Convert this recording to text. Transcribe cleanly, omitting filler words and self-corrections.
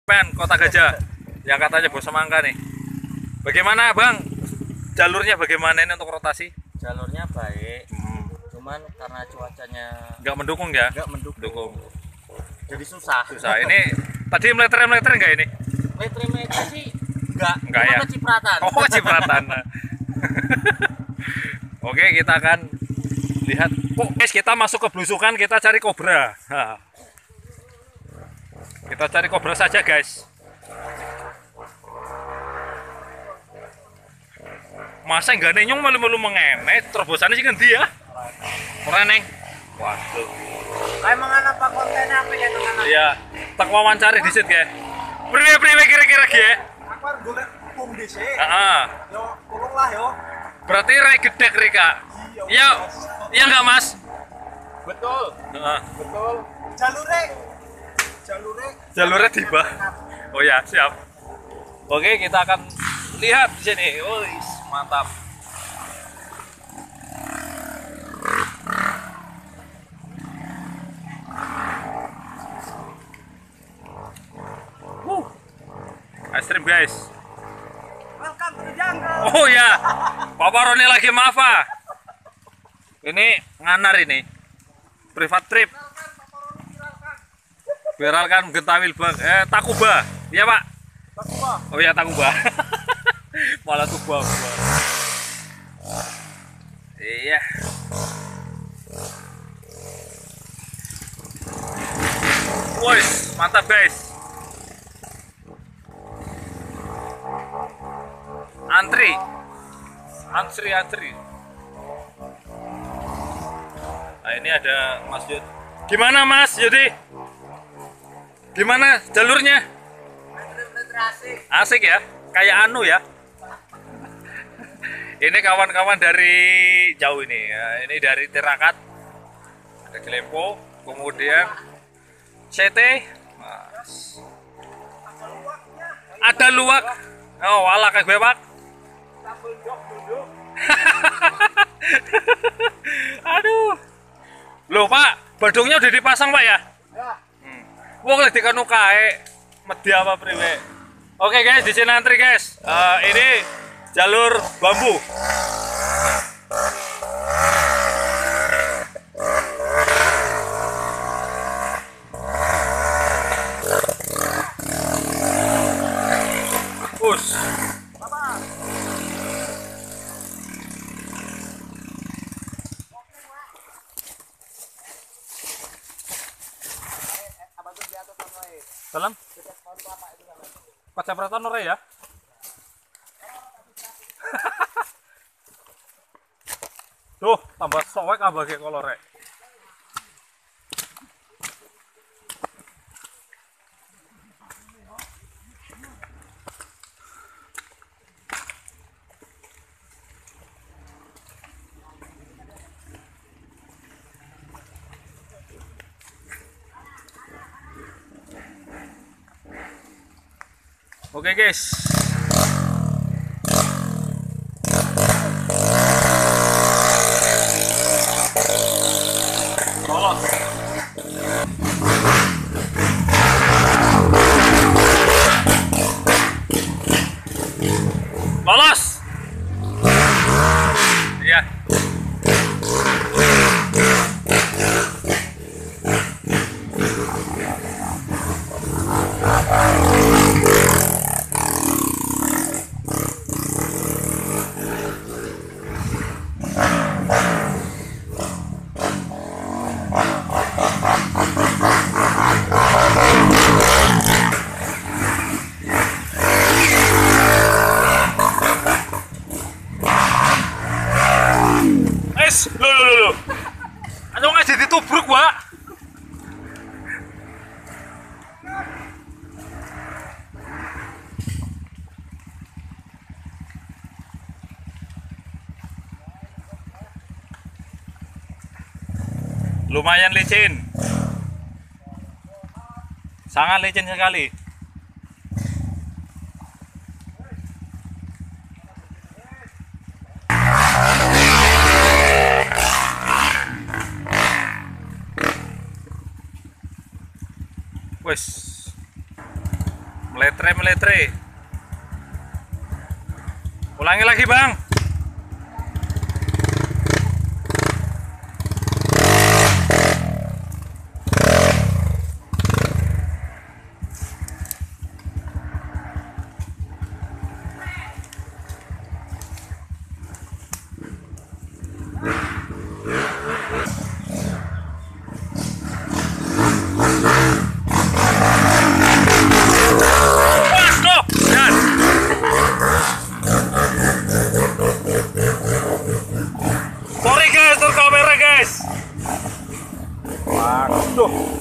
Kota Gajah yang katanya bos semangka nih. Bagaimana Bang? Jalurnya bagaimana ini untuk rotasi? Jalurnya baik, cuman karena cuacanya Nggak mendukung ya? nggak mendukung, jadi susah. Susah. Ini tadi meleter-meleter nggak ini? Meter sih Nggak cuma ya? kecipratan. Oh, cipratan. Oke, kita akan lihat. Oh, guys, kita masuk ke belusukan, kita cari kobra. Nah. Kita cari kobra saja, guys. Masa nggak nenyong malu-malu mengenet, terobosannya sih ganti ya. Orang neng. Waduh. Kayak mengenai apa kontennya apa ya teman? Iya, tak wawancari di situ ya. Priwe kira-kira ya. Aku harus golek hukum di sini. Heeh. Yo, tolonglah yo. Berarti rai gede Rika. Iya, iya nggak Mas? Betul, Heeh. betul. Jalurnya tiba. Oh ya, siap. Oke, kita akan lihat di sini. Wih, mantap. Ekstrim guys. Welcome to the jungle. Oh ya, Bapak Roni lagi maaf. Ini nganar ini. Privat trip. Viralkan Gentawil Bang. Takuba. Iya, Pak. Takuba. Oh ya, Takuba. Malah Tuba. Iya. Woi, mantap guys. Antri. Nah, ini ada Mas Yud. Gimana Mas Yudi? Gimana jalurnya? Asik ya? Kayak anu ya? Ini kawan-kawan dari jauh ini ya. Ini dari Tirakat. Ada Glempo, kemudian CT. Mas. Ada luwak. Oh, ala kayak gue, Pak. Aduh. Loh, Pak, badungnya udah dipasang, Pak ya? Ya. Wong lagi dikanu kae medhi apa priwe. Oke guys, di sini antri guys. Ini jalur bambu. Us. Salam. Pacapratan ora ya? Tuh, tambah soek abah kayak kolorek. Oke guys. Lolos. Lolos. Iya. Loh. Ayo nggak jadi tubruk, Pak. Lumayan licin. Sangat licin sekali. Wes. Meletre. Ulangi lagi, Bang. Sorry guys, tur kamera guys. Waduh.